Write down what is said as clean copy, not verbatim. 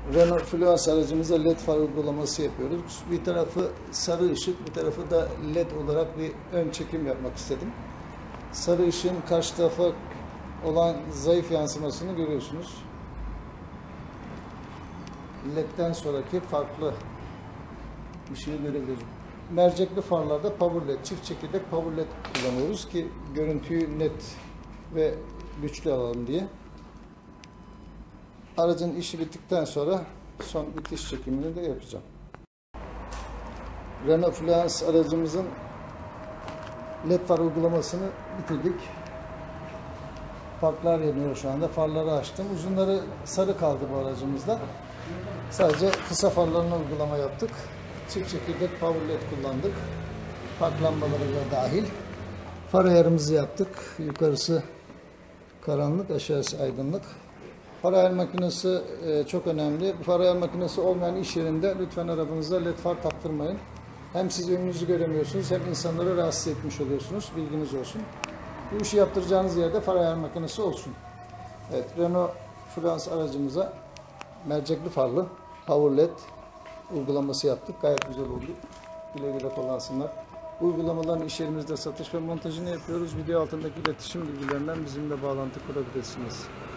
Renault Fluence aracımıza led far uygulaması yapıyoruz. Bir tarafı sarı ışık, bir tarafı da led olarak bir ön çekim yapmak istedim. Sarı ışığın karşı tarafa olan zayıf yansımasını görüyorsunuz. Led'den sonraki farklı ışığı görebiliriz. Mercekli farlarda power led, çift çekirdek power led kullanıyoruz ki görüntüyü net ve güçlü alalım diye. Aracın işi bittikten sonra son bitiş çekimini de yapacağım. Renault Fluence aracımızın led far uygulamasını bitirdik. Farlar yanıyor şu anda. Farları açtım. Uzunları sarı kaldı bu aracımızda. Sadece kısa farlarına uygulama yaptık. Çift çekirdek power led kullandık. Park lambaları da dahil. Far ayarımızı yaptık. Yukarısı karanlık, aşağısı aydınlık. Far ayar makinesi çok önemli. Far ayar makinesi olmayan iş yerinde lütfen arabanıza led far taktırmayın. Hem siz önünüzü göremiyorsunuz hem insanları rahatsız etmiş oluyorsunuz. Bilginiz olsun. Bu işi yaptıracağınız yerde far ayar makinesi olsun. Evet, Renault Fluence aracımıza mercekli farlı power led uygulaması yaptık. Gayet güzel oldu. Güle güle kullansınlar. Bu uygulamaların iş yerimizde satış ve montajını yapıyoruz. Video altındaki iletişim bilgilerinden bizimle bağlantı kurabilirsiniz.